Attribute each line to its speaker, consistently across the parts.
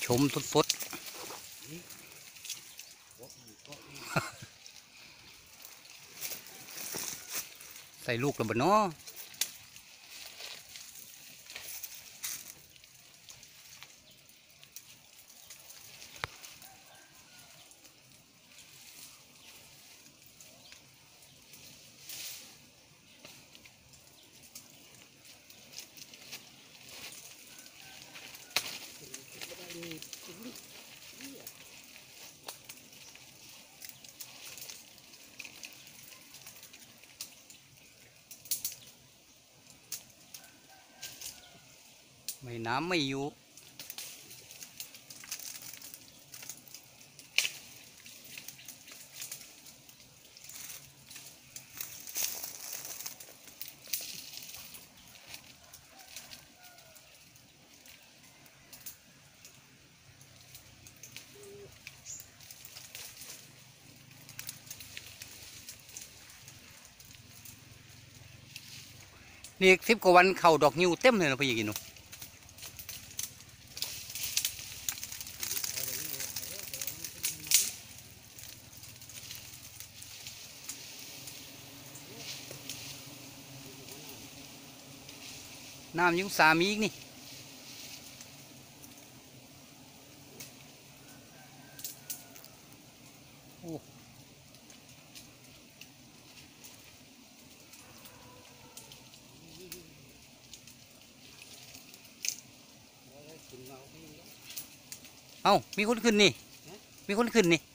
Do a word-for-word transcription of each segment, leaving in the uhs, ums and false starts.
Speaker 1: ชมทุดฟดใส่ลูกแล้วบ่เนาะไม่น้ำไม่อยู่นี่สิบกว่าวันเข่าดอกนิ้วเต็มเลยนะพี่ยิกินนูน้ำยุ่งสามีอีกนี่โอ้เอ้ามีคนขึ้นนี่มีคนขึ้นนี่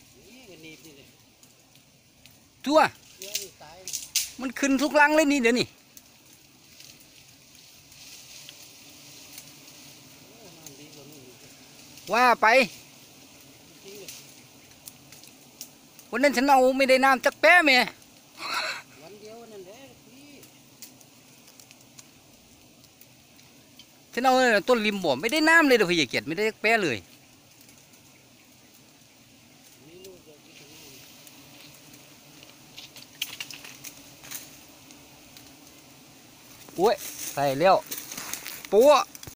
Speaker 1: ตัวมันขึ้นทุกลังเลยนี่เดี๋ยวนี้ว่าไปวันนั้นฉันเอาไม่ได้น้ำจักแป๊ะแม่ฉันเอาต้นริมบ่อไม่ได้น้ำเลยเดี๋ยวพี่เกียรติไม่ได้จักแป๊ะเลยโอ้ยใส่แล้วปัว